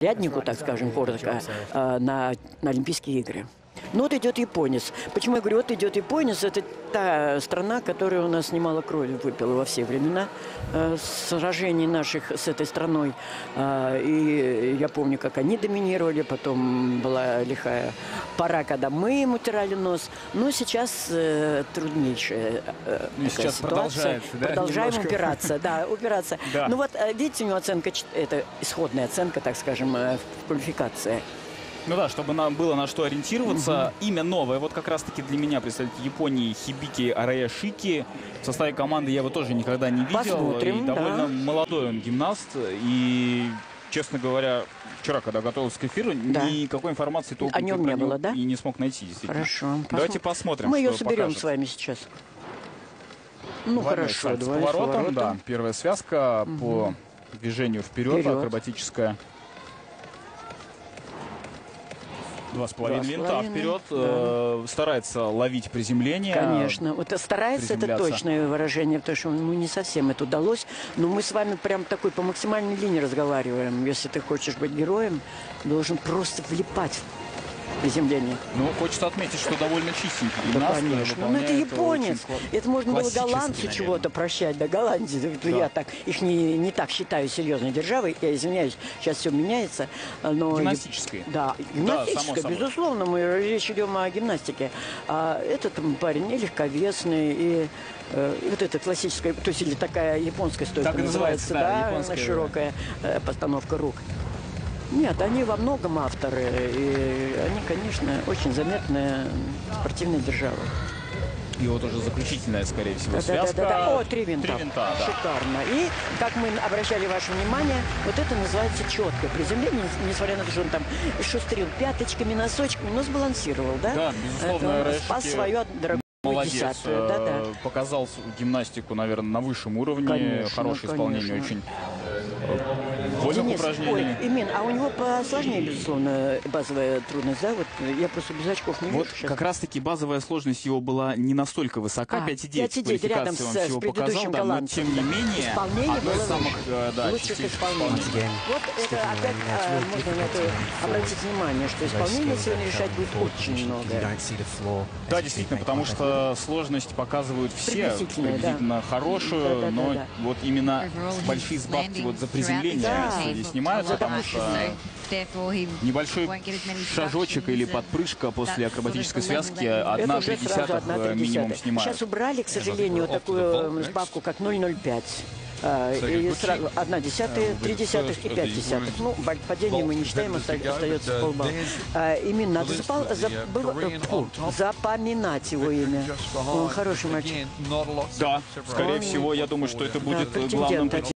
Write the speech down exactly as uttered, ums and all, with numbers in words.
ляднику, так скажем, коротко, на, на Олимпийские игры. Ну вот идет японец. Почему я говорю, вот идет японец, это та страна, которая у нас немало крови выпила во все времена э, сражений наших с этой страной. Э, и я помню, как они доминировали, потом была лихая пора, когда мы им утирали нос. Но сейчас э, труднейшая э, такая сейчас ситуация. Да, Продолжаем немножко. упираться, да, упираться. Да. Ну вот, видите, у него оценка, это исходная оценка, так скажем, в квалификации. Ну да, чтобы нам было на что ориентироваться. Угу. Имя новое. Вот как раз-таки для меня представитель Японии Хибики Араяшики. В составе команды я его тоже никогда не видел. Посмотрим, и довольно да. молодой он гимнаст. И, честно говоря, вчера, когда готовился к эфиру, да. никакой информации толком о нем не было, да? И не смог найти, действительно. Хорошо. Давайте посмотрим, Мы что ее соберем покажет. с вами сейчас. Ну, Двойной хорошо. сальто с поворотом, да. Первая связка угу. по движению вперед, вперед. Акробатическая. Два с половиной винта вперед, да. э, старается ловить приземление. Конечно, вот старается, это точное выражение, потому что ему не совсем это удалось. Но мы с вами прям такой по максимальной линии разговариваем. Если ты хочешь быть героем, должен просто влипать в приземление. Ну, хочется отметить, что довольно чистенький. Да, конечно. Ну, это японец. Это можно было голландцу чего-то прощать. Да, голландцы. Да. Я так, их не, не так считаю серьезной державой. Я извиняюсь, сейчас все меняется. Но... Гимнастической. Да, гимнастической, да, безусловно. Мы речь идем о гимнастике. А этот парень и легковесный, и э, вот эта классическая, то есть или такая японская стойка так называется, да, да, широкая э, постановка рук. Нет, они во многом авторы, и они, конечно, очень заметная спортивная держава. И вот уже заключительная, скорее всего, да, связка. Да, да, да. О, три винта. Три винта, да. Шикарно. И, как мы обращали ваше внимание, вот это называется четкое приземление, несмотря на то, что он там шустрил пяточками, носочками, но сбалансировал, да? Да, безусловно, это, спас свою дорогую молодец. десятую. Да, да. Показал гимнастику, наверное, на высшем уровне. Конечно, хорошее конечно. исполнение очень вольных упражнений. Ой, Имин, а у него посложнее, безусловно, базовая трудность, да? Вот я просто без очков не Вот вижу сейчас. как раз-таки базовая сложность его была не настолько высока. А, пять и девять рядом с, он с всего показал, да, но тем не менее исполнение одно из было самых да, лучших исполнений. Вот это опять а, можно на это обратить внимание, что исполнение сегодня решать будет очень много. Да, действительно, потому что сложность показывают все, приблизительно да. хорошую, да, да, но да, да. вот именно большие сбавки вот за приземление да. здесь снимаются, потому что небольшой шажочек или подпрыжка после акробатической связки одна три десятых минимум снимают. Сейчас убрали, к сожалению, такую сбавку, как ноль ноль пять. И сразу одна десятая, три десятых и пять десятых. Ну, падение мы не считаем, остается полбалла. Именно надо запал, забыл, фу, запоминать его имя. Он хороший мальчик. Да, скорее всего, я думаю, что это будет да, главным